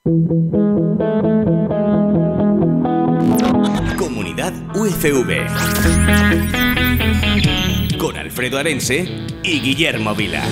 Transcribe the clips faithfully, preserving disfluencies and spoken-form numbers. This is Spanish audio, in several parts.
Comunidad U F V con Alfredo Arense y Guillermo Vila.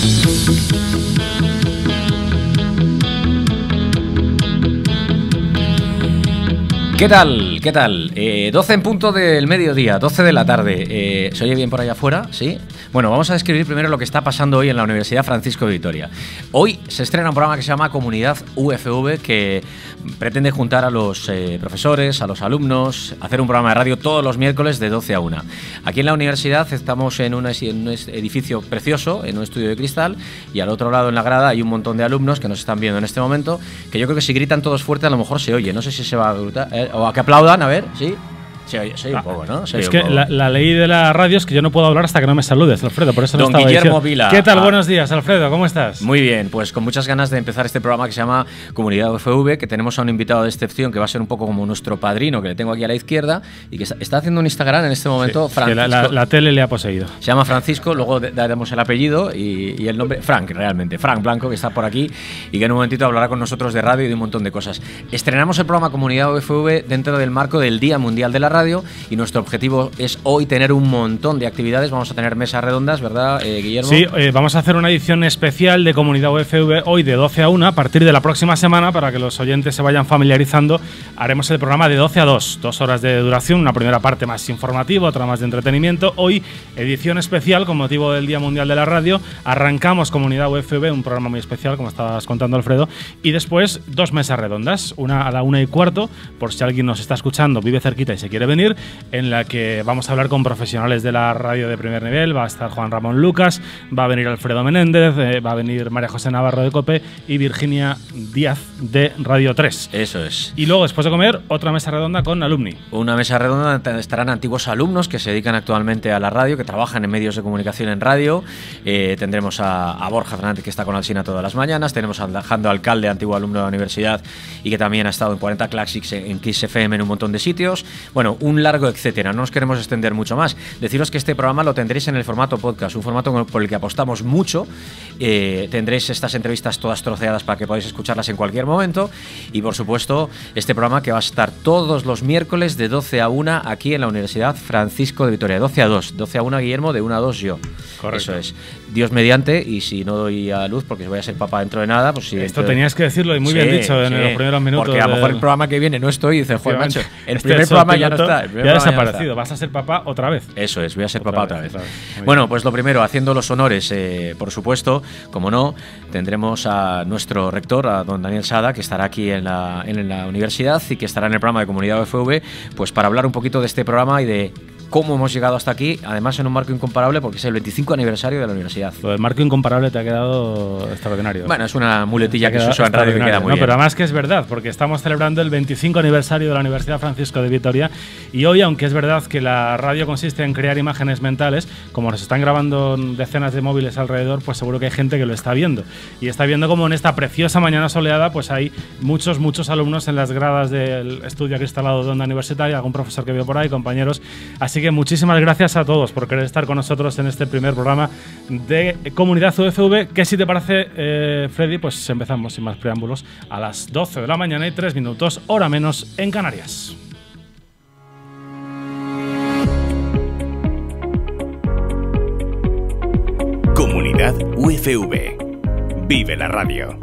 ¿Qué tal? ¿Qué tal? Eh, doce en punto del mediodía, doce de la tarde. Eh, ¿Se oye bien por allá afuera? ¿Sí? Bueno, vamos a describir primero lo que está pasando hoy en la Universidad Francisco de Vitoria. Hoy se estrena un programa que se llama Comunidad U F V, que pretende juntar a los eh, profesores, a los alumnos, hacer un programa de radio todos los miércoles de doce a una. Aquí en la universidad estamos en un, en un edificio precioso, en un estudio de cristal, y al otro lado en la grada hay un montón de alumnos que nos están viendo en este momento, que yo creo que si gritan todos fuerte a lo mejor se oye. No sé si se va a gritar, eh, o a que aplaudan, a ver, ¿sí? Se oye, se oye un poco, ¿no? Se es que la, la ley de la radio es que yo no puedo hablar hasta que no me saludes, Alfredo, por eso no Don estaba Guillermo diciendo. Vila. ¿Qué tal? Ah. Buenos días, Alfredo, ¿cómo estás? Muy bien, pues con muchas ganas de empezar este programa que se llama Comunidad U F V, que tenemos a un invitado de excepción que va a ser un poco como nuestro padrino, que le tengo aquí a la izquierda, y que está, está haciendo un Instagram en este momento, Sí, Francisco. que la, la, la tele le ha poseído. Se llama Francisco, luego daremos el apellido y, y el nombre, Frank, realmente, Frank Blanco, que está por aquí y que en un momentito hablará con nosotros de radio y de un montón de cosas. Estrenamos el programa Comunidad U F V dentro del marco del Día Mundial de la Radio, y nuestro objetivo es hoy tener un montón de actividades. Vamos a tener mesas redondas, ¿verdad, eh, Guillermo? Sí, eh, vamos a hacer una edición especial de Comunidad U F V hoy de doce a una. A partir de la próxima semana, para que los oyentes se vayan familiarizando, haremos el programa de doce a dos, dos horas de duración, una primera parte más informativa, otra más de entretenimiento. Hoy, edición especial con motivo del Día Mundial de la Radio. Arrancamos Comunidad U F V, un programa muy especial, como estabas contando, Alfredo, y después dos mesas redondas, una a la una y cuarto, por si alguien nos está escuchando, vive cerquita y se quiere venir, en la que vamos a hablar con profesionales de la radio de primer nivel. Va a estar Juan Ramón Lucas, va a venir Alfredo Menéndez, eh, va a venir María José Navarro de COPE y Virginia Díaz de Radio tres. Eso es. Y luego, después de comer, otra mesa redonda con alumni. Una mesa redonda donde estarán antiguos alumnos que se dedican actualmente a la radio, que trabajan en medios de comunicación en radio. Eh, tendremos a, a Borja Fernández, que está con Alsina todas las mañanas. Tenemos a Alejandro Alcalde, antiguo alumno de la universidad y que también ha estado en cuarenta Classics, en Kiss F M, en un montón de sitios. Bueno, un largo etcétera. No nos queremos extender mucho más. Deciros que este programa lo tendréis en el formato podcast, un formato por el que apostamos mucho. Eh, tendréis estas entrevistas todas troceadas para que podáis escucharlas en cualquier momento, y por supuesto este programa que va a estar todos los miércoles de doce a una aquí en la Universidad Francisco de Vitoria. doce a dos, doce a una Guillermo, de una a dos yo. Correcto. Eso es. Dios mediante, y si no doy a luz porque voy a ser papá dentro de nada, pues sí. Esto dentro... tenías que decirlo y muy sí, bien dicho en sí, los primeros minutos. Porque a lo mejor del... el programa que viene no estoy y dices, joder, macho, el este primer programa ya no está. El Ya primer ha programa desaparecido. ya no Vas a ser papá otra vez. Eso es, voy a ser otra papá vez, otra vez. Otra vez. Bueno, bien. pues lo primero, haciendo los honores, eh, por supuesto, como no, tendremos a nuestro rector, a don Daniel Sada, que estará aquí en la, en la universidad y que estará en el programa de Comunidad U F V, pues para hablar un poquito de este programa y de cómo hemos llegado hasta aquí, además en un marco incomparable porque es el veinticinco aniversario de la universidad. Lo del marco incomparable te ha quedado extraordinario. Bueno, es una muletilla que se usa en radio que queda muy no, bien. Pero además que es verdad, porque estamos celebrando el veinticinco aniversario de la Universidad Francisco de Vitoria, y hoy, aunque es verdad que la radio consiste en crear imágenes mentales, como nos están grabando decenas de móviles alrededor, pues seguro que hay gente que lo está viendo. Y está viendo como en esta preciosa mañana soleada pues hay muchos, muchos alumnos en las gradas del estudio acristalado de Onda Universitaria, algún profesor que veo por ahí, compañeros. Así que muchísimas gracias a todos por querer estar con nosotros en este primer programa de Comunidad U F V, que si te parece, eh, Freddy, pues empezamos sin más preámbulos a las doce de la mañana y tres minutos, hora menos en Canarias. Comunidad U F V. Vive la radio.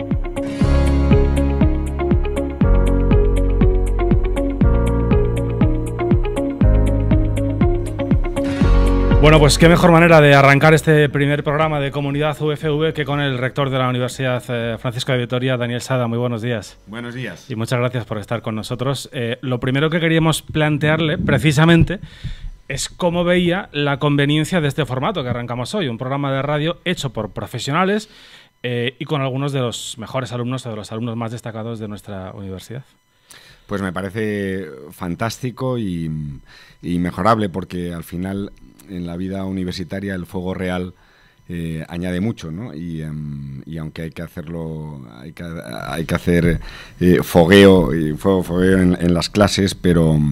Bueno, pues qué mejor manera de arrancar este primer programa de Comunidad U F V que con el rector de la Universidad eh, Francisco de Vitoria, Daniel Sada. Muy buenos días. Buenos días. Y muchas gracias por estar con nosotros. Eh, lo primero que queríamos plantearle, precisamente, es cómo veía la conveniencia de este formato que arrancamos hoy, un programa de radio hecho por profesionales eh, y con algunos de los mejores alumnos o de los alumnos más destacados de nuestra universidad. Pues me parece fantástico y, y mejorable, porque al final en la vida universitaria el fuego real eh, añade mucho, ¿no? Y, um, y aunque hay que hacerlo, hay que, hay que hacer eh, fogueo, y fuego, fogueo en, en las clases, pero,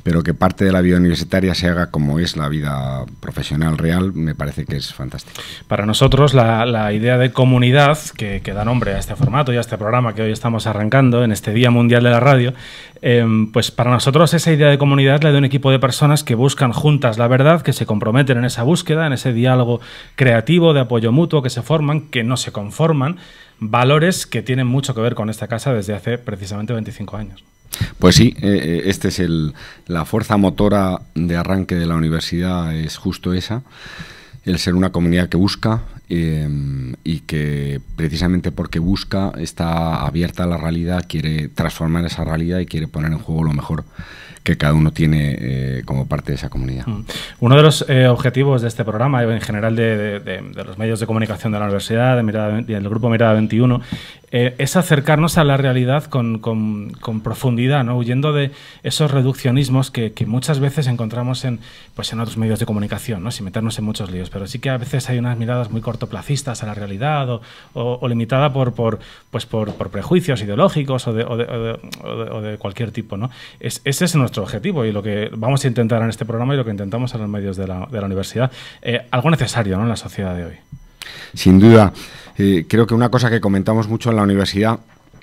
pero que parte de la vida universitaria se haga como es la vida profesional real, me parece que es fantástico. Para nosotros la, la idea de comunidad que, que da nombre a este formato y a este programa que hoy estamos arrancando en este Día Mundial de la Radio, eh, pues para nosotros esa idea de comunidad la de un equipo de personas que buscan juntas la verdad, que se comprometen en esa búsqueda, en ese diálogo creativo de apoyo mutuo, que se forman, que no se conforman, valores que tienen mucho que ver con esta casa desde hace precisamente veinticinco años. Pues sí, eh, este es el, la fuerza motora de arranque de la universidad, es justo esa, el ser una comunidad que busca eh, y que precisamente porque busca está abierta a la realidad, quiere transformar esa realidad y quiere poner en juego lo mejor que cada uno tiene eh, como parte de esa comunidad. Uno de los eh, objetivos de este programa, en general de, de, de, de los medios de comunicación de la universidad, de Mirada, del grupo Mirada veintiuno, eh, es acercarnos a la realidad con, con, con profundidad, ¿no? Huyendo de esos reduccionismos que, que muchas veces encontramos en, pues en otros medios de comunicación, ¿no? Sin meternos en muchos líos, pero sí que a veces hay unas miradas muy cortoplacistas a la realidad o, o, o limitada por, por, pues por, por prejuicios ideológicos o de, o de, o de, o de, o de cualquier tipo, ¿no? Es, ese es nuestro objetivo y lo que vamos a intentar en este programa y lo que intentamos en los medios de la, de la universidad. Eh, algo necesario, ¿no?, en la sociedad de hoy. Sin duda. Eh, creo que una cosa que comentamos mucho en la universidad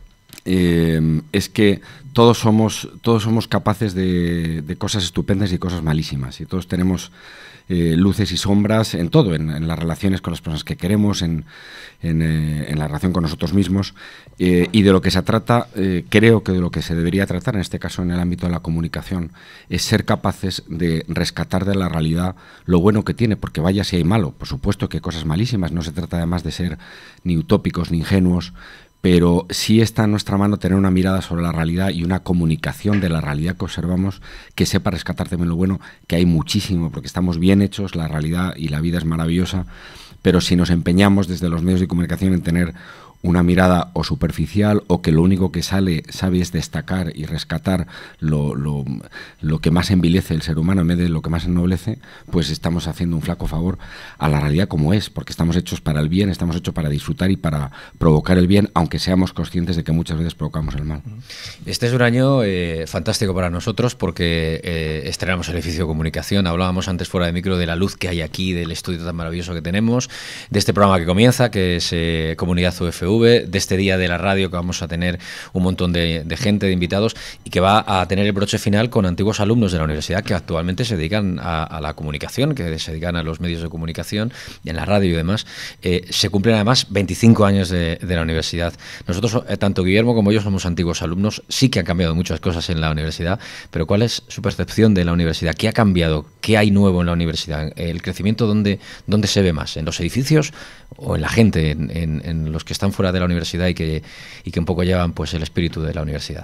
eh, es que todos somos, todos somos capaces de, de cosas estupendas y cosas malísimas. Y todos tenemos eh, luces y sombras en todo, en, en las relaciones con las personas que queremos, en, en, eh, en la relación con nosotros mismos. Eh, y de lo que se trata, eh, creo que de lo que se debería tratar, en este caso en el ámbito de la comunicación, es ser capaces de rescatar de la realidad lo bueno que tiene, porque vaya si hay malo. Por supuesto que hay cosas malísimas, no se trata además de ser ni utópicos ni ingenuos, pero sí está en nuestra mano tener una mirada sobre la realidad y una comunicación de la realidad que observamos que sepa rescatar también lo bueno, que hay muchísimo, porque estamos bien hechos, la realidad y la vida es maravillosa, pero si nos empeñamos desde los medios de comunicación en tener una mirada o superficial o que lo único que sale, sabe es destacar y rescatar lo, lo, lo que más envilece el ser humano en vez de lo que más ennoblece, pues estamos haciendo un flaco favor a la realidad como es, porque estamos hechos para el bien, estamos hechos para disfrutar y para provocar el bien, aunque seamos conscientes de que muchas veces provocamos el mal. Este es un año eh, fantástico para nosotros porque eh, estrenamos el edificio de comunicación, hablábamos antes fuera de micro de la luz que hay aquí, del estudio tan maravilloso que tenemos, de este programa que comienza, que es eh, Comunidad U F V, de este día de la radio que vamos a tener un montón de, de gente, de invitados, y que va a tener el broche final con antiguos alumnos de la universidad que actualmente se dedican a, a la comunicación, que se dedican a los medios de comunicación, en la radio y demás. Eh, se cumplen además veinticinco años de, de la universidad. Nosotros, eh, tanto Guillermo como yo, somos antiguos alumnos. Sí que han cambiado muchas cosas en la universidad, pero ¿cuál es su percepción de la universidad? ¿Qué ha cambiado? ¿Qué hay nuevo en la universidad? ¿El crecimiento dónde, dónde se ve más? ¿En los edificios o en la gente, en, en, en los que están fuera de la universidad y que, y que un poco llevan pues el espíritu de la universidad?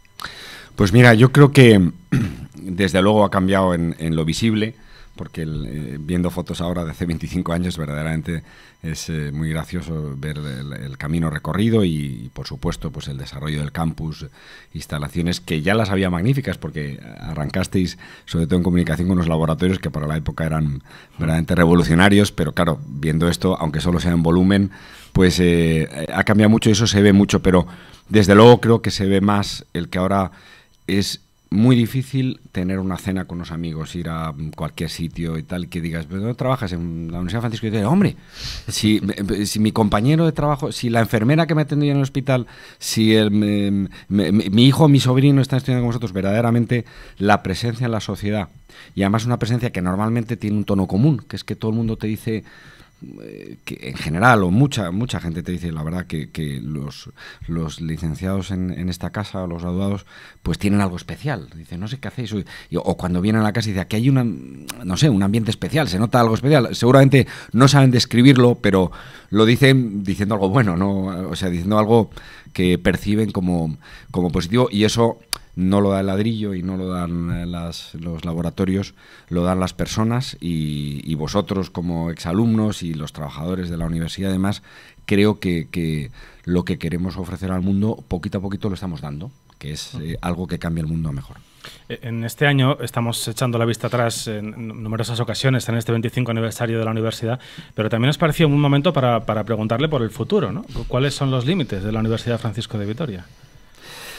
Pues mira, yo creo que desde luego ha cambiado en, en lo visible, porque el, eh, viendo fotos ahora de hace veinticinco años verdaderamente es eh, muy gracioso ver el, el camino recorrido y, y por supuesto pues el desarrollo del campus, instalaciones que ya las había magníficas porque arrancasteis sobre todo en comunicación con unos laboratorios que para la época eran verdaderamente revolucionarios, pero claro, viendo esto, aunque solo sea en volumen, pues eh, ha cambiado mucho y eso se ve mucho, pero desde luego creo que se ve más el que ahora es muy difícil tener una cena con unos amigos, ir a cualquier sitio y tal, que digas, ¿pero dónde trabajas? En la Universidad Francisco de Vitoria. Hombre, si, si mi compañero de trabajo, si la enfermera que me atendía en el hospital, si el, me, me, mi hijo o mi sobrino están estudiando con vosotros, verdaderamente la presencia en la sociedad, y además una presencia que normalmente tiene un tono común, que es que todo el mundo te dice... que en general o mucha mucha gente te dice la verdad que, que los, los licenciados en, en esta casa o los graduados pues tienen algo especial, dice no sé qué hacéis o, o cuando vienen a la casa dice aquí hay una no sé un ambiente especial, se nota algo especial, seguramente no saben describirlo pero lo dicen diciendo algo bueno, no, o sea diciendo algo que perciben como, como positivo, y eso no lo da el ladrillo y no lo dan las, los laboratorios, lo dan las personas y, y vosotros como exalumnos y los trabajadores de la universidad además, creo que, que lo que queremos ofrecer al mundo poquito a poquito lo estamos dando, que es eh, algo que cambia el mundo a mejor. En este año estamos echando la vista atrás en numerosas ocasiones en este veinticinco aniversario de la universidad, pero también nos pareció un momento para, para preguntarle por el futuro, ¿no? ¿Cuáles son los límites de la Universidad Francisco de Vitoria?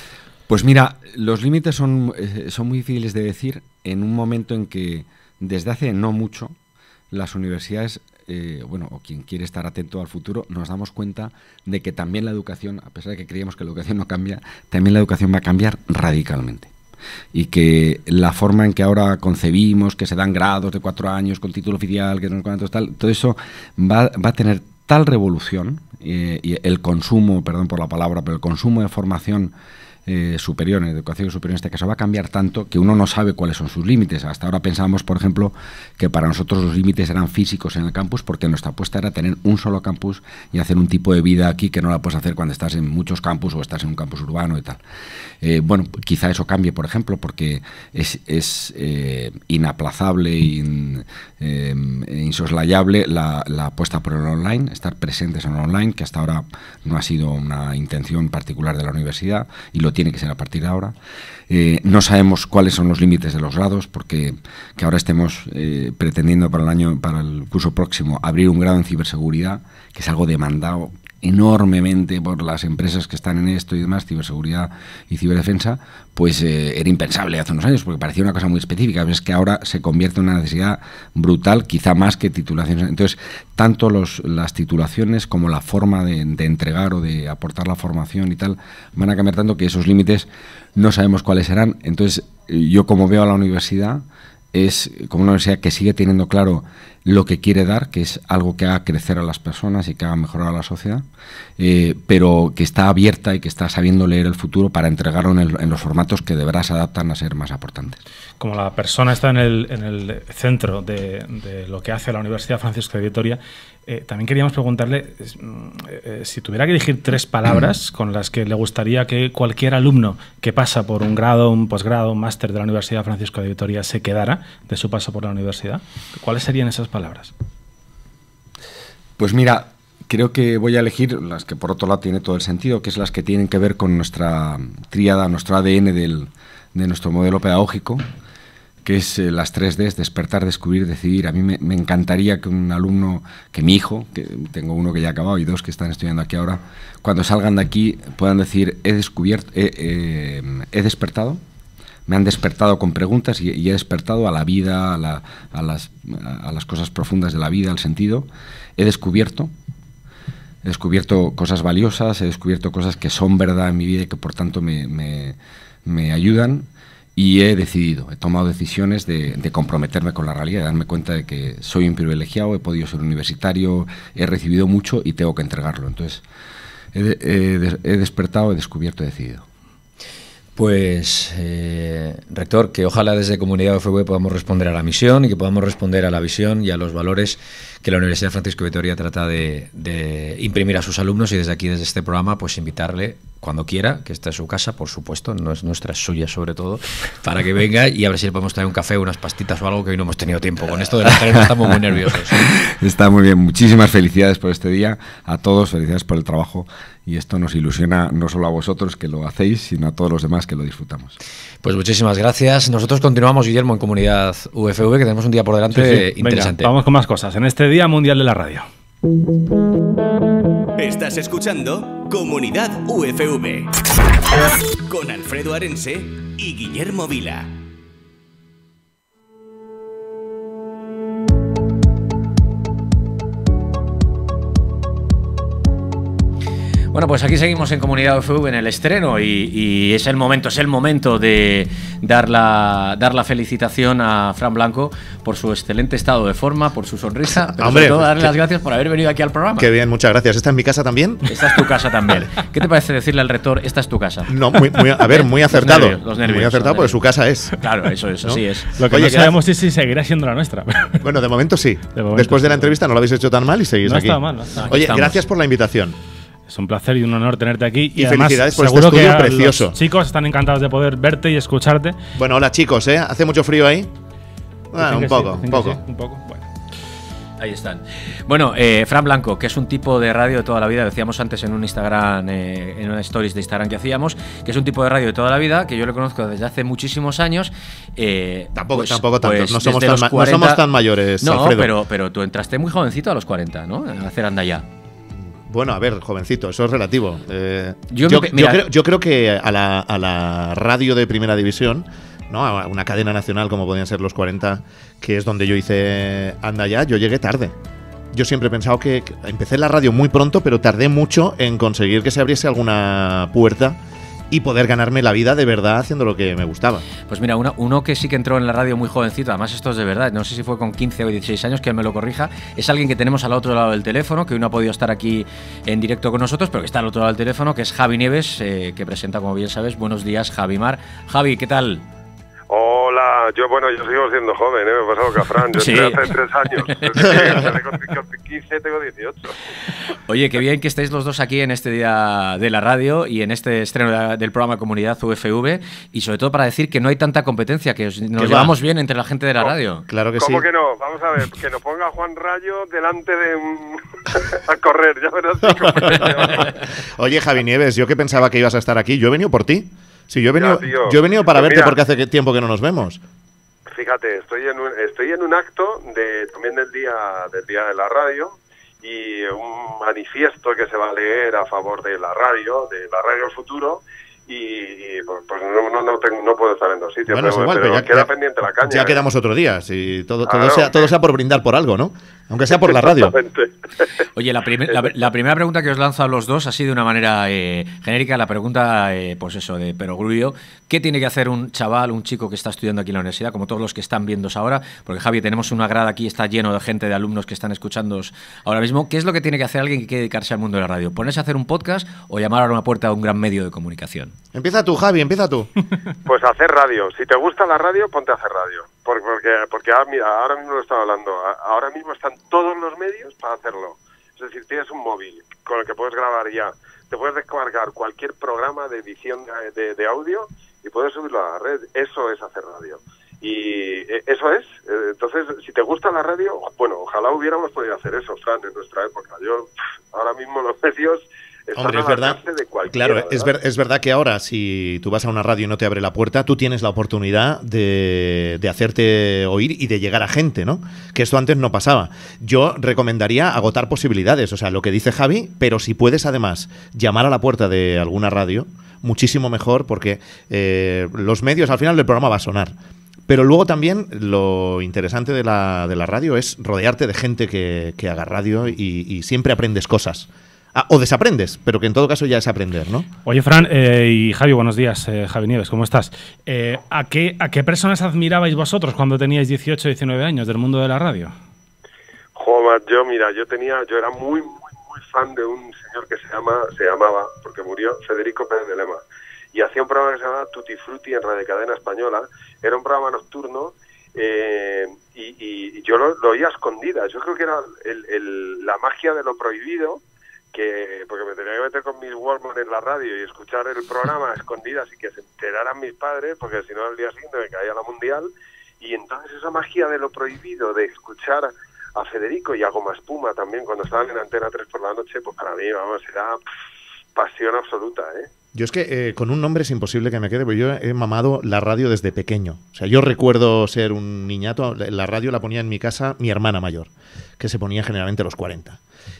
Pues mira, los límites son, eh, son muy difíciles de decir en un momento en que desde hace no mucho las universidades, eh, bueno, o quien quiere estar atento al futuro, nos damos cuenta de que también la educación, a pesar de que creíamos que la educación no cambia, también la educación va a cambiar radicalmente. Y que la forma en que ahora concebimos que se dan grados de cuatro años con título oficial, que no sé cuántos, tal, todo eso va, va a tener tal revolución, eh, y el consumo, perdón por la palabra, pero el consumo de formación Eh, superior, en educación superior en este caso, va a cambiar tanto que uno no sabe cuáles son sus límites. Hasta ahora pensábamos, por ejemplo, que para nosotros los límites eran físicos en el campus, porque nuestra apuesta era tener un solo campus y hacer un tipo de vida aquí que no la puedes hacer cuando estás en muchos campus o estás en un campus urbano y tal. Eh, bueno, quizá eso cambie, por ejemplo, porque es, es eh, inaplazable e in, eh, insoslayable la, la apuesta por el online, estar presentes en el online, que hasta ahora no ha sido una intención particular de la universidad y lo tiene que ser a partir de ahora. Eh, no sabemos cuáles son los límites de los grados, porque que ahora estemos eh, pretendiendo para el año, para el curso próximo, abrir un grado en ciberseguridad, que es algo demandado enormemente por las empresas que están en esto y demás, ciberseguridad y ciberdefensa, pues eh, era impensable hace unos años, porque parecía una cosa muy específica. Es que ahora se convierte en una necesidad brutal, quizá más que titulaciones. Entonces, tanto los, las titulaciones como la forma de, de entregar o de aportar la formación y tal, van a cambiar tanto que esos límites no sabemos cuáles serán. Entonces, yo como veo a la universidad, es como una universidad que sigue teniendo claro lo que quiere dar, que es algo que haga crecer a las personas y que haga mejorar a la sociedad, eh, pero que está abierta y que está sabiendo leer el futuro para entregarlo en, el, en los formatos que de verdad se adaptan a ser más aportantes. Como la persona está en el, en el centro de, de lo que hace la Universidad Francisco de Vitoria, eh, también queríamos preguntarle eh, eh, si tuviera que elegir tres palabras con las que le gustaría que cualquier alumno que pasa por un grado, un posgrado, un máster de la Universidad Francisco de Vitoria se quedara de su paso por la universidad, ¿cuáles serían esas palabras? Pues mira, creo que voy a elegir las que por otro lado tiene todo el sentido, que es las que tienen que ver con nuestra tríada, nuestro A D N del, de nuestro modelo pedagógico, que es eh, las tres Ds: despertar, descubrir, decidir. A mí me, me encantaría que un alumno, que mi hijo, que tengo uno que ya ha acabado y dos que están estudiando aquí ahora, cuando salgan de aquí puedan decir: he descubierto, he, eh, he despertado, me han despertado con preguntas y, y he despertado a la vida, a, la, a, las, a las cosas profundas de la vida, al sentido. He descubierto, he descubierto cosas valiosas, he descubierto cosas que son verdad en mi vida y que por tanto me, me, me ayudan. Y he decidido, he tomado decisiones de, de comprometerme con la realidad, de darme cuenta de que soy un privilegiado, he podido ser universitario, he recibido mucho y tengo que entregarlo. Entonces, he, he, he despertado, he descubierto, he decidido. Pues, eh, rector, que ojalá desde Comunidad U F V podamos responder a la misión y que podamos responder a la visión y a los valores que la Universidad Francisco de Vitoria trata de, de imprimir a sus alumnos, y desde aquí, desde este programa, pues invitarle cuando quiera, que esta es su casa, por supuesto, no es nuestra, es suya sobre todo, para que venga y a ver si le podemos traer un café, unas pastitas o algo, que hoy no hemos tenido tiempo. Con esto de la estreno estamos muy nerviosos. Está muy bien, muchísimas felicidades por este día, a todos, felicidades por el trabajo, y esto nos ilusiona no solo a vosotros que lo hacéis, sino a todos los demás que lo disfrutamos. Pues muchísimas gracias. Nosotros continuamos, Guillermo, en Comunidad U F V, que tenemos un día por delante sí, sí. interesante. Venga, vamos con más cosas en este Día Mundial de la Radio. Estás escuchando Comunidad U F V con Alfredo Arense y Guillermo Vila. Bueno, pues aquí seguimos en Comunidad U F V en el estreno y, y es el momento, es el momento de dar la, dar la felicitación a Fran Blanco por su excelente estado de forma, por su sonrisa, pero Hombre, sobre todo darle que, las gracias por haber venido aquí al programa. Qué bien, muchas gracias. ¿Esta es mi casa también? Esta es tu casa también. ¿Qué te parece decirle al rector, esta es tu casa? No, muy, muy, a ver, muy acertado. Los nervios, los nervios, muy acertado, porque su casa es. Claro, eso es, ¿no? así es. Lo que Oye, no sabemos es si seguirá siendo la nuestra. Bueno, de momento sí. De momento, Después de la sí. entrevista no lo habéis hecho tan mal y seguís No aquí. está mal, no está mal. Oye, estamos. gracias por la invitación. Es un placer y un honor tenerte aquí. Y Y, además, felicidades por seguro este estudio que a precioso. Los chicos están encantados de poder verte y escucharte. Bueno, hola chicos, ¿eh? ¿Hace mucho frío ahí? Ah, Dicen un que poco, sí, un dicen que poco. sí, un poco. Bueno. Ahí están. Bueno, eh, Fran Blanco, que es un tipo de radio de toda la vida, decíamos antes en un Instagram, eh, en una stories de Instagram que hacíamos, que es un tipo de radio de toda la vida, que yo le conozco desde hace muchísimos años. Eh, Tampoco, pues, tampoco tanto. pues no, somos desde tan los ma- cuarenta no somos tan mayores, No, Alfredo. pero, pero tú entraste muy jovencito a los cuarenta, ¿no? A hacer anda ya. Bueno, a ver, jovencito, eso es relativo. Eh, Yo yo, me- yo mira- creo, yo creo que a la, a la radio de Primera División, ¿no? A una cadena nacional como podían ser los cuarenta, que es donde yo hice Anda Ya, yo llegué tarde. Yo siempre he pensado que que empecé en la radio muy pronto, pero tardé mucho en conseguir que se abriese alguna puerta y poder ganarme la vida de verdad haciendo lo que me gustaba. Pues mira, uno, uno que sí que entró en la radio muy jovencito, además esto es de verdad, no sé si fue con quince o dieciséis años, que él me lo corrija, es alguien que tenemos al otro lado del teléfono, que hoy no ha podido estar aquí en directo con nosotros, pero que está al otro lado del teléfono, que es Javi Nieves, eh, que presenta, como bien sabes, Buenos Días, Javi Mar. Javi, ¿qué tal? Hola, yo bueno, yo sigo siendo joven, ¿eh? Me he pasado que a Fran, yo Sí. entré hace tres años. Desde que con quince tengo dieciocho. Oye, qué bien que estéis los dos aquí en este día de la radio y en este estreno de- del programa Comunidad U F V, y sobre todo para decir que no hay tanta competencia, que os- nos va? llevamos bien entre la gente de la radio. Claro que sí. ¿Cómo que no? Vamos a ver, que nos ponga Juan Rayo delante de un... a correr, ya verás. si competición. Oye, Javi Nieves, yo que pensaba que ibas a estar aquí, yo he venido por ti. Sí, yo he venido, Ya, tío. yo he venido para Pues verte mira. porque hace que- tiempo que no nos vemos. Fíjate, estoy en un, estoy en un acto de también del día del día de la radio y un manifiesto que se va a leer a favor de la radio, de la radio del futuro. Y, y, pues, pues no, no, no, tengo- no puedo estar en dos sitios, Bueno, es pero, igual, pero pero ya, queda ya- pendiente la caña. ya ¿eh? quedamos otro día. Si todo, todo, Claro. sea, todo sea por brindar por algo, ¿no? Aunque sea por la radio. Exactamente. Oye, la, primer- la, la primera pregunta que os lanzo a los dos, así de una manera eh, genérica, la pregunta, eh, pues eso, de perogrullo. ¿Qué tiene que hacer un chaval, un chico que está estudiando aquí en la universidad, como todos los que están viéndose ahora? Porque, Javi, tenemos una grada aquí, está lleno de gente, de alumnos que están escuchándoos ahora mismo. ¿Qué es lo que tiene que hacer alguien que quiere dedicarse al mundo de la radio? ¿Ponerse a hacer un podcast o llamar a una puerta a un gran medio de comunicación? Empieza tú, Javi, empieza tú. Pues hacer radio. Si te gusta la radio, ponte a hacer radio. Por- Porque, porque ahora, mira, ahora mismo lo estaba hablando. A- Ahora mismo están todos los medios para hacerlo. Es decir, tienes un móvil con el que puedes grabar ya. Te puedes descargar cualquier programa de edición de, de- de audio y puedes subirlo a la red. Eso es hacer radio. Y eh, eso es. Eh, Entonces, si te gusta la radio, bueno, ojalá hubiéramos podido hacer eso, Fran, en nuestra época. Yo, pff, ahora mismo los medios... están Hombre, es al verdad. alcance de cualquiera, Claro, es, ¿verdad? ver- es verdad que ahora, si tú vas a una radio y no te abre la puerta, tú tienes la oportunidad de, de hacerte oír y de llegar a gente, ¿no? Que esto antes no pasaba. Yo recomendaría agotar posibilidades, o sea, lo que dice Javi, pero si puedes además llamar a la puerta de alguna radio, muchísimo mejor, porque eh, los medios, al final el programa va a sonar. Pero luego también lo interesante de la, de la radio es rodearte de gente que, que haga radio y, y siempre aprendes cosas. Ah, o desaprendes, pero que en todo caso ya es aprender, ¿no? Oye, Fran eh, y Javi, buenos días. Eh, Javi Nieves, ¿cómo estás? Eh, ¿a, qué, ¿A qué personas admirabais vosotros cuando teníais dieciocho, diecinueve años del mundo de la radio? Joder, yo mira, yo tenía, yo era muy, muy, muy fan de un señor que se llama, se llamaba, porque murió, Federico Pérez de Lema, y hacía un programa que se llamaba Tutti Frutti en Radio Cadena Española. Era un programa nocturno eh, y, y- y yo lo, lo oía a escondidas. Yo creo que era el, el- la magia de lo prohibido, que porque me tenía que meter con mis Walkman en la radio y escuchar el programa a escondidas y que se enteraran mis padres, porque si no al día siguiente me caía la mundial. Y entonces esa magia de lo prohibido, de escuchar a Federico y a Goma Espuma también cuando estaban en Antena tres por la noche, pues para mí, vamos, era pff, pasión absoluta, ¿eh? Yo es que eh, con un nombre es imposible que me quede, porque yo he mamado la radio desde pequeño. O sea, yo recuerdo ser un niñato, la la radio la ponía en mi casa mi hermana mayor, que se ponía generalmente a los cuarenta.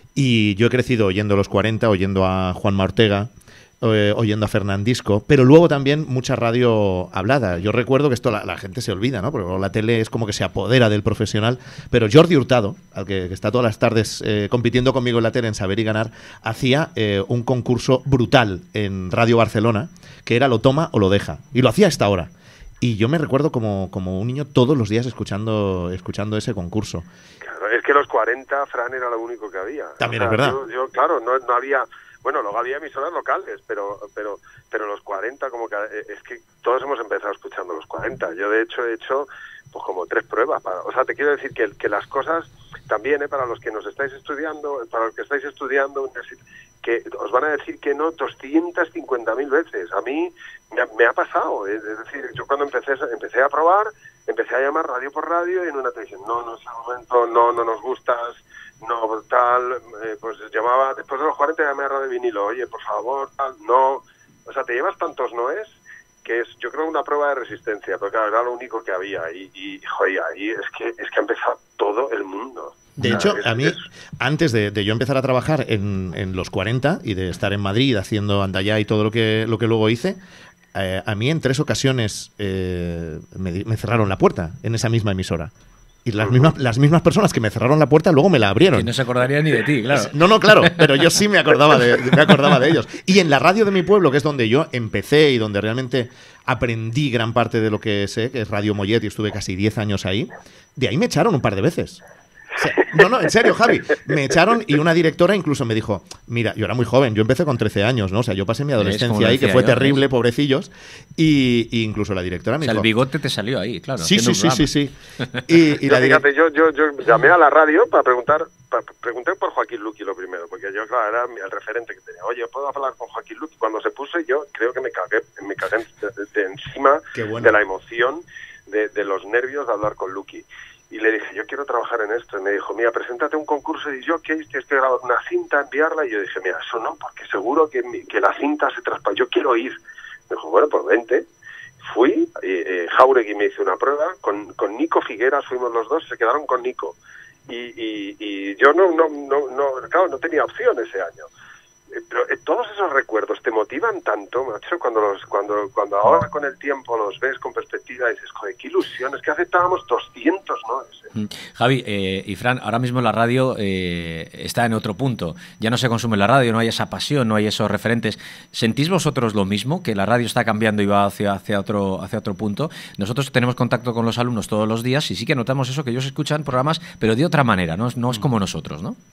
Y yo he crecido oyendo los cuarenta, oyendo a Juanma Ortega, eh, oyendo a Fernandisco, pero luego también mucha radio hablada. Yo recuerdo que esto la, la gente se olvida, ¿no? Porque la tele es como que se apodera del profesional, pero Jordi Hurtado, al que, que está todas las tardes eh, compitiendo conmigo en la tele en Saber y Ganar, hacía eh, un concurso brutal en Radio Barcelona, que era lo toma o lo deja, y lo hacía a esta hora. Y yo me recuerdo como, como un niño todos los días escuchando, escuchando ese concurso. Claro, es que los cuarenta, Fran, era lo único que había. También es verdad. Yo, yo, claro, no, no había... Bueno, luego había emisoras locales, pero pero pero los cuarenta, como que... eh, Es que todos hemos empezado escuchando los cuarenta. Yo, de hecho, he hecho pues como tres pruebas. Para, o sea, te quiero decir que, que las cosas también, ¿eh? Para los que nos estáis estudiando, para los que estáis estudiando, que os van a decir que no doscientas cincuenta mil veces. A mí me ha, me ha pasado. Es decir, yo cuando empecé empecé a probar, empecé a llamar radio por radio y en una te dicen, no, no es el momento, no, no nos gustas, no, tal, eh, pues llamaba, después de los cuarenta llamé a Radio Vinilo, oye, por favor, tal, no. O sea, te llevas tantos noes que es, yo creo, una prueba de resistencia, porque claro, era lo único que había y, y joder, ahí es que, es que ha empezado todo el mundo. De O sea, hecho, es- a mí, es- antes de, de yo empezar a trabajar en, en los cuarenta y de estar en Madrid haciendo Andayá y todo lo que, lo que luego hice, eh, a mí en tres ocasiones eh, me, di- me cerraron la puerta en esa misma emisora. Y las mismas, las mismas personas que me cerraron la puerta luego me la abrieron. Que no se acordaría ni de ti, claro. No, no, claro, pero yo sí me acordaba de, me acordaba de ellos. Y en la radio de mi pueblo, que es donde yo empecé y donde realmente aprendí gran parte de lo que sé, que es Radio Mollet, y estuve casi diez años ahí, de ahí me echaron un par de veces. O sea, no, no, en serio, Javi. Me echaron y una directora incluso me dijo, mira, yo era muy joven, yo empecé con trece años, ¿no? O sea, yo pasé mi como adolescencia lo ahí, que decía fue yo, terrible, ¿ves? pobrecillos. Y, y incluso la directora O me sea, el dijo... bigote te salió ahí, claro. Sí, haciendo sí, un sí, sí, programa. sí. Y, y Yo, la direc- fíjate, yo, yo, yo llamé a la radio para preguntar, para, pregunté por Joaquín Luqui lo primero, porque yo, claro, era mi- el referente que tenía. Oye, ¿puedo hablar con Joaquín Luqui? Cuando se puso, yo creo que me cagué, me cagué de, de- de encima Qué bueno. de la emoción, de, de los nervios de hablar con Luqui. Y le dije, yo quiero trabajar en esto. Y me dijo, mira, preséntate a un concurso de jockeys, tienes que grabar una cinta, enviarla. Y yo dije, mira, eso no, porque seguro que, mi- que la cinta se traspasa. Yo quiero ir. Me dijo, bueno, pues vente. Fui, eh, eh, Jauregui me hizo una prueba, con, con Nico Figueras fuimos los dos, se quedaron con Nico. Y, y, y yo no, no, no, no, claro, no tenía opción ese año. Eh, Pero eh, todos esos recuerdos te motivan tanto, macho, cuando los, cuando, cuando ahora con el tiempo los ves con perspectiva y dices, joder, qué ilusión, es que aceptábamos doscientos, ¿no? Ese. Mm. Javi eh, y Fran, ahora mismo la radio eh, está en otro punto. Ya no se consume la radio, no hay esa pasión, no hay esos referentes. ¿Sentís vosotros lo mismo? Que la radio está cambiando y va hacia, hacia, otro, hacia otro punto. Nosotros tenemos contacto con los alumnos todos los días y sí que notamos eso, que ellos escuchan programas, pero de otra manera, no, es- no es como nosotros, ¿no?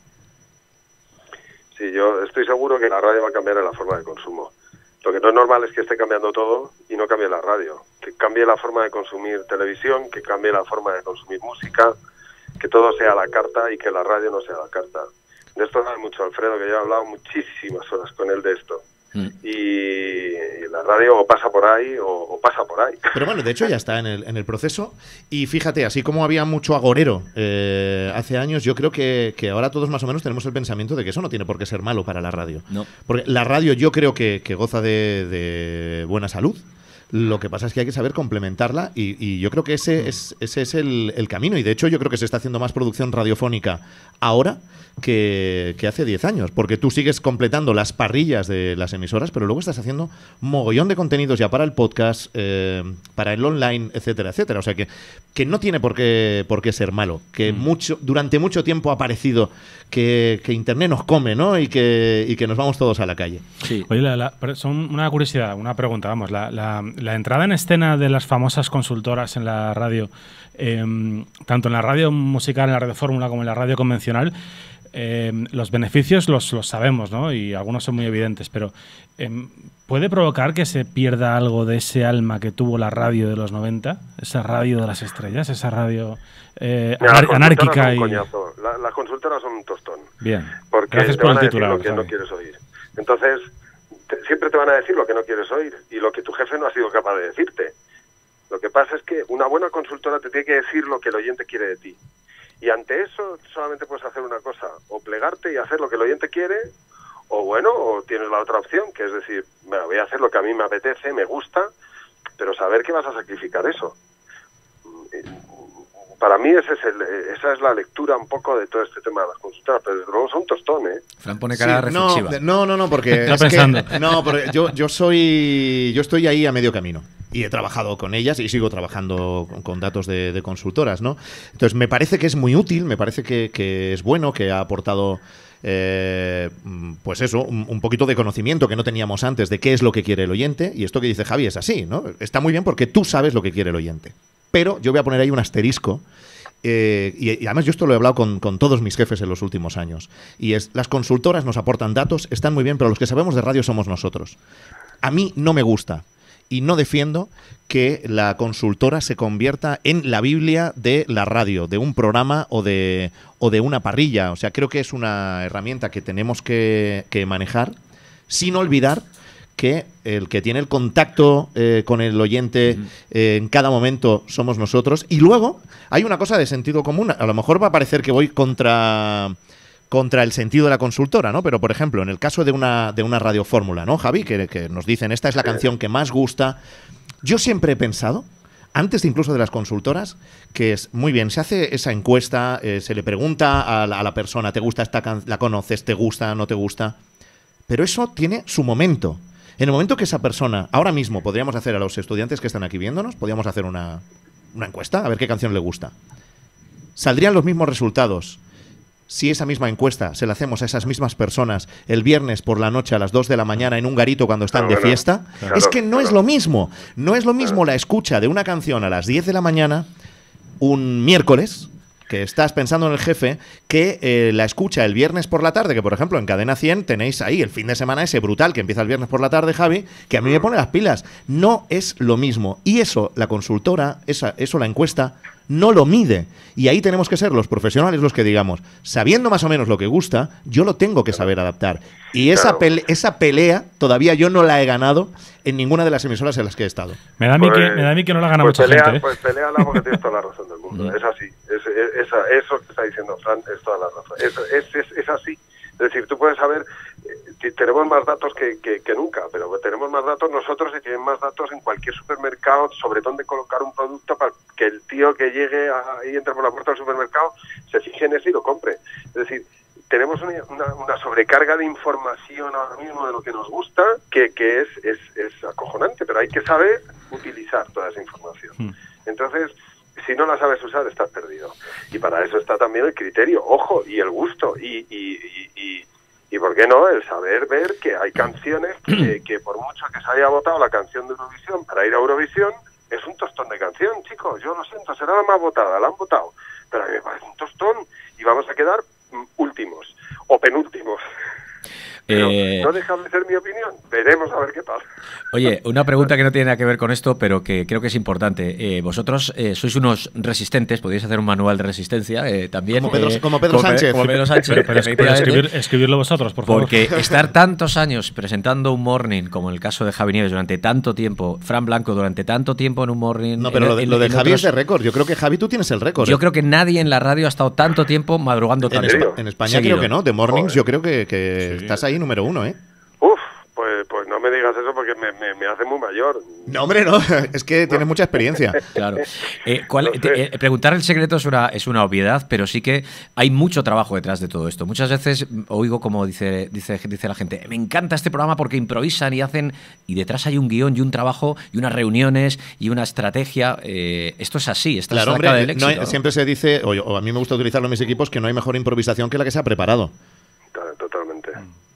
Sí, yo estoy seguro que la radio va a cambiar en la forma de consumo. Lo que no es normal es que esté cambiando todo y no cambie la radio. Que cambie la forma de consumir televisión, que cambie la forma de consumir música, que todo sea a la carta y que la radio no sea a la carta. De esto sabe mucho Alfredo, que yo he hablado muchísimas horas con él de esto. Mm. Y la radio o pasa por ahí o, o pasa por ahí. Pero bueno, de hecho ya está en el, en el proceso. Y fíjate, así como había mucho agorero eh, hace años, yo creo que, que ahora todos más o menos tenemos el pensamiento de que eso no tiene por qué ser malo para la radio. No. Porque la radio yo creo que, que goza de, de buena salud. Lo que pasa es que hay que saber complementarla y, y yo creo que ese es, ese es el, el camino. Y de hecho yo creo que se está haciendo más producción radiofónica ahora que, que hace diez años. Porque tú sigues completando las parrillas de las emisoras, pero luego estás haciendo mogollón de contenidos ya para el podcast, eh, para el online, etcétera, etcétera. O sea que, que no tiene por qué, por qué ser malo. Que mucho, durante mucho tiempo ha parecido que, que Internet nos come, ¿no? Y que, y que nos vamos todos a la calle. Sí. Oye, la- la- pero son una curiosidad, una pregunta, vamos. La, la- la entrada en escena de las famosas consultoras en la radio, eh, tanto en la radio musical, en la radio fórmula, como en la radio convencional, eh, los beneficios los, los sabemos, ¿no? Y algunos son muy evidentes, pero eh, ¿puede provocar que se pierda algo de ese alma que tuvo la radio de los noventa? Esa radio de las estrellas, esa radio eh, Mira, anar- las anárquica consultoras son y... un coñazo. La- las consultoras son un tostón. Bien, Porque gracias te por van el a decir titular. lo que no Javi. quieres oír. Entonces, te- siempre te van a decir lo que no quieres oír y lo que tu jefe no ha sido capaz de decirte. Lo que pasa es que una buena consultora te tiene que decir lo que el oyente quiere de ti. Y ante eso solamente puedes hacer una cosa, o plegarte y hacer lo que el oyente quiere, o bueno, o tienes la otra opción, que es decir, bueno, voy a hacer lo que a mí me apetece, me gusta, pero saber que vas a sacrificar eso. Para mí ese es el, esa es la lectura un poco de todo este tema de las consultoras, pero desde luego son un tostón, ¿eh? Fran pone cara Sí, no, reflexiva. no, no, no, porque Está es que- pensando. no, porque yo, yo soy, yo estoy ahí a medio camino y he trabajado con ellas y sigo trabajando con, con datos de, de consultoras, ¿no? Entonces me parece que es muy útil, me parece que, que es bueno, que ha aportado, eh, pues eso, un, un poquito de conocimiento que no teníamos antes de qué es lo que quiere el oyente y esto que dice Javi es así, ¿no? Está muy bien porque tú sabes lo que quiere el oyente, pero yo voy a poner ahí un asterisco. Eh, y, y además yo esto lo he hablado con, con todos mis jefes en los últimos años. Y es, las consultoras nos aportan datos, están muy bien, pero los que sabemos de radio somos nosotros. A mí no me gusta y no defiendo que la consultora se convierta en la Biblia de la radio, de un programa o de, o de una parrilla. O sea, creo que es una herramienta que tenemos que, que manejar sin olvidar que el que tiene el contacto eh, con el oyente eh, en cada momento somos nosotros. Y luego hay una cosa de sentido común. A lo mejor va a parecer que voy contra, contra el sentido de la consultora, ¿no? Pero, por ejemplo, en el caso de una, de una radiofórmula, ¿no, Javi? Que, que nos dicen, esta es la canción que más gusta. Yo siempre he pensado, antes incluso de las consultoras, que es, muy bien, se hace esa encuesta, eh, se le pregunta a la, a la persona, ¿te gusta esta canción? ¿La conoces? ¿Te gusta? ¿No te gusta? Pero eso tiene su momento. En el momento que esa persona, ahora mismo podríamos hacer a los estudiantes que están aquí viéndonos, podríamos hacer una, una encuesta, a ver qué canción le gusta. Saldrían los mismos resultados si esa misma encuesta se la hacemos a esas mismas personas el viernes por la noche a las dos de la mañana en un garito cuando están Claro, de bueno, fiesta. claro, Es que no claro. es lo mismo. No es lo mismo la escucha de una canción a las diez de la mañana un miércoles, que estás pensando en el jefe, que eh, la escucha el viernes por la tarde, que por ejemplo en Cadena cien tenéis ahí el fin de semana ese brutal que empieza el viernes por la tarde, Javi, que a mí me pone las pilas. No es lo mismo. Y eso, la consultora, esa, eso la encuesta, no lo mide. Y ahí tenemos que ser los profesionales los que digamos, sabiendo más o menos lo que gusta, yo lo tengo que saber adaptar. Y esa, Claro. pele esa pelea todavía yo no la he ganado en ninguna de las emisoras en las que he estado. Me da a mí, Pues- que, me da a mí que no la gana pues mucha pelea, gente. ¿eh? Pues peléala porque tienes toda la razón del mundo. Es así. Es, es- esa- eso que está diciendo Fran es toda la razón. Es, es, es, es así. Es decir, tú puedes saber, eh, t- tenemos más datos que, que, que nunca, pero tenemos más datos nosotros y tienen más datos en cualquier supermercado sobre dónde colocar un producto para que el tío que llegue ahí, entre por la puerta del supermercado, se fije en eso y lo compre. Es decir, tenemos una, una, una sobrecarga de información ahora mismo de lo que nos gusta que, que es, es, es acojonante, pero hay que saber utilizar toda esa información. Hmm. Entonces, si no la sabes usar, estás perdido. Y para eso está también el criterio, ojo, y el gusto, y, y, y, y, y ¿por qué no? El saber ver que hay canciones que, que por mucho que se haya votado la canción de Eurovisión para ir a Eurovisión, es un tostón de canción, chicos, yo lo siento, será la más votada, la han votado, pero a mí me parece un tostón, y vamos a quedar mm, últimos, o penúltimos. Pero Eh, no deja de ser mi opinión, veremos a ver qué pasa. Oye, una pregunta que no tiene nada que ver con esto, pero que creo que es importante. Eh, vosotros eh, sois unos resistentes, podéis hacer un manual de resistencia eh, también. Como Pedro- eh, como Pedro Sánchez. Como Pedro Sánchez, Pero, pero, es- pero efectivamente. escribir- escribirlo vosotros, por favor. Porque estar tantos años presentando un morning, como el caso de Javi Nieves durante tanto tiempo, Fran Blanco durante tanto tiempo en un morning. No, pero en- lo de, en- lo de en Javi otros- es de récord. Yo creo que Javi, tú tienes el récord. Yo ¿eh? creo que nadie en la radio ha estado tanto tiempo madrugando En, tanto. serio? Espa- en España Seguido. creo que no. De Mornings Joder. yo creo que, que estás ahí número uno, ¿eh? Uf, pues, pues no me digas eso porque me, me, me hace muy mayor. No, hombre, no. Es que tienes mucha experiencia. Claro. Eh, ¿cuál- No sé. te- eh, preguntar el secreto es una, es una obviedad, pero sí que hay mucho trabajo detrás de todo esto. Muchas veces mm, oigo como dice, dice, dice la gente, me encanta este programa porque improvisan y hacen, y detrás hay un guión y un trabajo y unas reuniones y una estrategia. Eh, esto es así, esto Claro, es la clave hombre, del no éxito. hay- ¿no? siempre se dice, o, yo- o a mí me gusta utilizarlo en mis equipos, que no hay mejor improvisación que la que se ha preparado. Totalmente.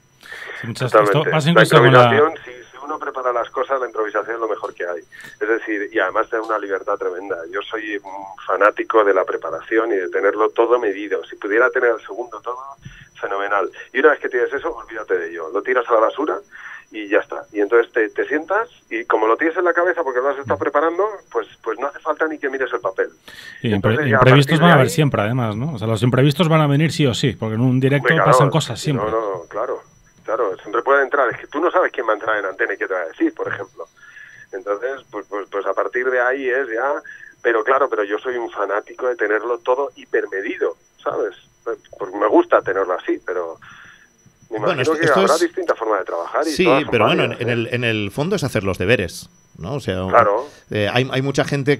Sí, muchas- esto Totalmente. pasa La incluso con la- improvisación, si, si uno prepara las cosas, la improvisación es lo mejor que hay. Es decir, y además te da una libertad tremenda. Yo soy un fanático de la preparación y de tenerlo todo medido. Si pudiera tener el segundo todo, fenomenal. Y una vez que tienes eso, olvídate de ello. Lo tiras a la basura y ya está. Y entonces te, te sientas y como lo tienes en la cabeza porque lo has estado preparando, pues pues no hace falta ni que mires el papel. Sí, impre- Entonces, ya a imprevistos partir van de a haber ahí- siempre, además, ¿no? O sea, los imprevistos van a venir sí o sí, porque en un directo Hombre, claro, pasan cosas siempre. No, no, claro, claro, siempre puede entrar. Es que tú no sabes quién va a entrar en antena y qué te va a decir, por ejemplo. Entonces, pues, pues, pues a partir de ahí es ya... Pero claro, pero yo soy un fanático de tenerlo todo hipermedido, ¿sabes? Porque me gusta tenerlo así, pero... Me Bueno, imagino esto- que esto habrá es- distintas formas de trabajar. Y Sí, todas son pero bueno, en, válidas, en ¿eh? el, en el fondo es hacer los deberes, ¿no? O sea, Claro. eh, hay, hay mucha gente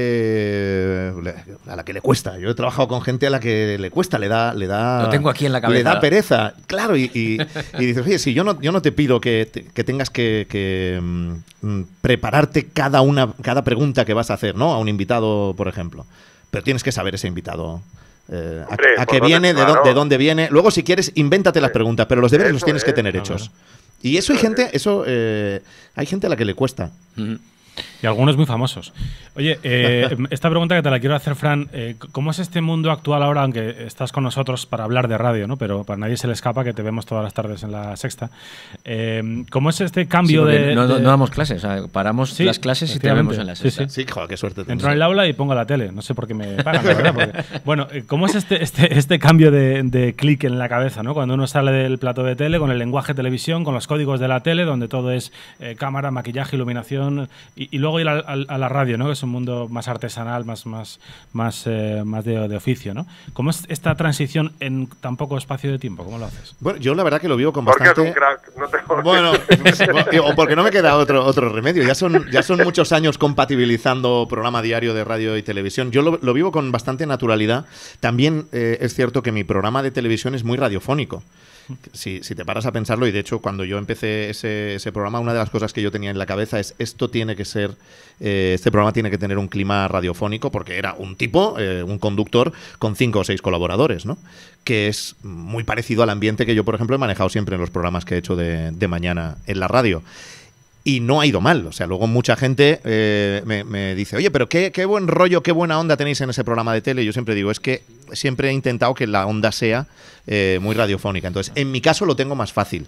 que le- a la que le cuesta. Yo he trabajado con gente a la que le cuesta, le da, le da, Lo tengo aquí en la le cabeza. da pereza, claro. Y, y- y dices, oye, si yo no, yo no te pido que, te- que tengas que, que, mm, mm, prepararte cada una, cada pregunta que vas a hacer, ¿no? A un invitado, por ejemplo, pero tienes que saber ese invitado. eh, a- Hombre, a, por qué dónde- viene, de, claro. dó- de dónde viene. Luego, si quieres, invéntate las Sí. preguntas, pero los deberes los Eso tienes que es. tener Claro. hechos. Y eso hay gente, eso eh, hay gente a la que le cuesta. Ujú. Y algunos muy famosos. Oye, eh, esta pregunta que te la quiero hacer, Fran, eh, ¿cómo es este mundo actual ahora, aunque estás con nosotros para hablar de radio, ¿no? Pero para nadie se le escapa que te vemos todas las tardes en la Sexta. Eh, ¿Cómo es este Sí, cambio porque de, no, no- de- no damos clases, o sea, paramos Sí, las clases y te efectivamente. vemos en la Sí, sexta. sí. Sí, joder, qué suerte. tenemos. Entro en el aula y pongo la tele. No sé por qué me pagan, la verdad. porque- bueno, eh, ¿cómo es este, este, este cambio de, de clic en la cabeza, ¿no? Cuando uno sale del plato de tele, con el lenguaje televisión, con los códigos de la tele, donde todo es eh, cámara, maquillaje, iluminación, y, y luego luego ir a, a, a la radio, ¿no? Que es un mundo más artesanal, más, más, más, eh, más de, de oficio, ¿no? ¿Cómo es esta transición en tan poco espacio de tiempo? ¿Cómo lo haces? Bueno, yo la verdad que lo vivo con Porque bastante... es un crack, no tengo... Bueno, o porque no me queda otro, otro remedio. Ya son, ya son muchos años compatibilizando programa diario de radio y televisión. Yo lo, lo vivo con bastante naturalidad. También eh, es cierto que mi programa de televisión es muy radiofónico. Si, si te paras a pensarlo, y de hecho cuando yo empecé ese, ese programa, una de las cosas que yo tenía en la cabeza es esto tiene que ser, eh, este programa tiene que tener un clima radiofónico, porque era un tipo, eh, un conductor con cinco o seis colaboradores, ¿no? Que es muy parecido al ambiente que yo, por ejemplo, he manejado siempre en los programas que he hecho de, de mañana en la radio. Y no ha ido mal. O sea, luego mucha gente eh, me, me dice, oye, pero qué, qué buen rollo, qué buena onda tenéis en ese programa de tele. Y yo siempre digo, es que siempre he intentado que la onda sea eh, muy radiofónica. Entonces, en mi caso lo tengo más fácil.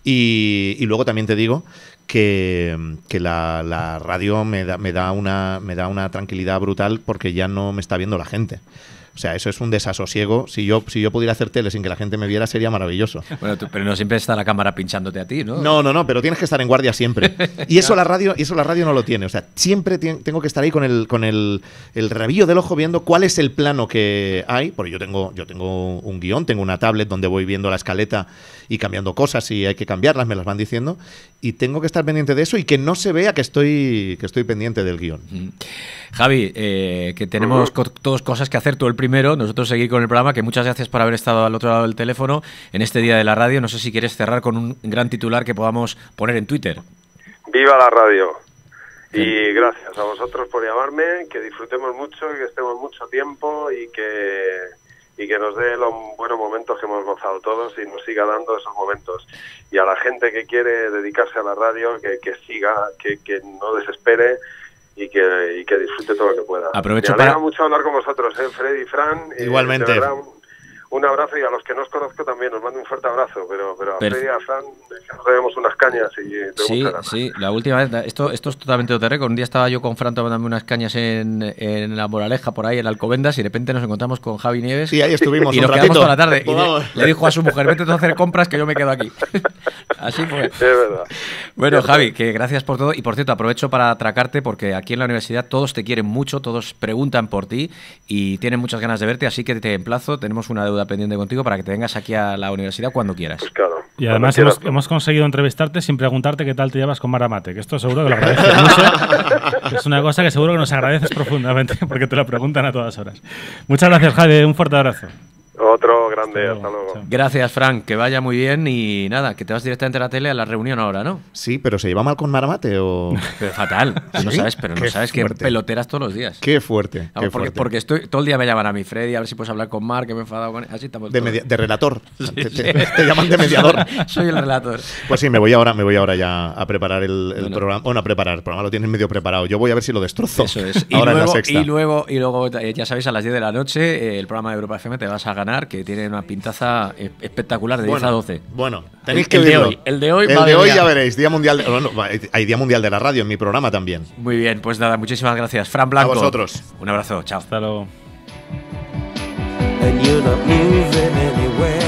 Y, y luego también te digo que, que la, la radio me da, me, da una, me da una tranquilidad brutal porque ya no me está viendo la gente. O sea, eso es un desasosiego. Si yo, si yo pudiera hacer tele sin que la gente me viera, sería maravilloso. Bueno, tú, pero no siempre está la cámara pinchándote a ti, ¿no? No, no, no, pero tienes que estar en guardia siempre. Y eso la radio, y eso la radio no lo tiene. O sea, siempre tengo que estar ahí con el, con el, el rabillo del ojo viendo cuál es el plano que hay. Porque yo tengo, yo tengo un guión, tengo una tablet donde voy viendo la escaleta y cambiando cosas, si hay que cambiarlas, me las van diciendo. Y tengo que estar pendiente de eso y que no se vea que estoy, que estoy pendiente del guión. Mm. Javi, eh, que tenemos co todos cosas que hacer, tú el primero, nosotros seguir con el programa, que muchas gracias por haber estado al otro lado del teléfono en este día de la radio. No sé si quieres cerrar con un gran titular que podamos poner en Twitter. ¡Viva la radio! Y gracias a vosotros por llamarme, que disfrutemos mucho, que estemos mucho tiempo y que, y que nos dé los buenos momentos que hemos gozado todos y nos siga dando esos momentos. Y a la gente que quiere dedicarse a la radio, que, que siga, que, que no desespere, y que, y que disfrute todo lo que pueda. Aprovecho Me alegra para... mucho hablar con vosotros, ¿eh? Freddy y Fran. Igualmente. Eh, de verdad, un, un abrazo, y a los que no os conozco también os mando un fuerte abrazo, pero, pero a Perf... Freddy y a Fran nos debemos unas cañas y Sí, sí, la última vez, esto, esto es totalmente otro récord. Un día estaba yo con Fran tomándome unas cañas en, en la Moraleja, por ahí en Alcobendas, y de repente nos encontramos con Javi Nieves. Sí, ahí estuvimos y un nos ratito. quedamos toda la tarde. Y le, le dijo a su mujer, vete tú a hacer compras que yo me quedo aquí. Así fue. Es verdad. Bueno, Javi, que gracias por todo. Y por cierto, aprovecho para atracarte porque aquí en la universidad todos te quieren mucho, todos preguntan por ti y tienen muchas ganas de verte, así que te emplazo. Tenemos una deuda pendiente contigo para que te vengas aquí a la universidad cuando quieras. Pues claro. Y además hemos, hemos conseguido entrevistarte sin preguntarte qué tal te llevas con Maramate, que esto seguro que lo agradeces mucho. Es una cosa que seguro que nos agradeces profundamente porque te lo preguntan a todas horas. Muchas gracias, Javi. Un fuerte abrazo. Otro grande, hasta luego. Hasta luego. Chao. Gracias, Frank, que vaya muy bien y nada, que te vas directamente a la tele a la reunión ahora, ¿no? Sí, pero ¿se lleva mal con Maramate o...? Pero fatal, tú no ¿Sí? sabes, pero no Qué sabes que fuerte. peloteras todos los días. Qué fuerte, Vamos, qué porque, fuerte. porque estoy todo el día me llaman a mi Freddy, a ver si puedes hablar con Mark, que me he enfadado con él. Así estamos De, todos. media- de relator. Sí, te, sí. te- te llaman de mediador. Soy el relator. Pues sí, me voy ahora, me voy ahora ya a preparar el, el Bueno. programa. Bueno, a preparar, el programa lo tienes medio preparado. Yo voy a ver si lo destrozo. Eso es. Y Ahora en luego, la sexta. y luego, y luego, eh, ya sabéis, a las diez de la noche, eh, el programa de Europa F M te vas a ganar, que tiene una pintaza eh, espectacular de diez a doce. Bueno, tenéis El- que el de verlo. hoy, el de hoy, El madre de hoy mía. ya veréis. Día mundial. De- bueno, hay Día Mundial de la Radio en mi programa también. Muy bien, pues nada, muchísimas gracias. Fran Blanco. A vosotros. Un abrazo, chao. Hasta luego. And you're not moving anywhere.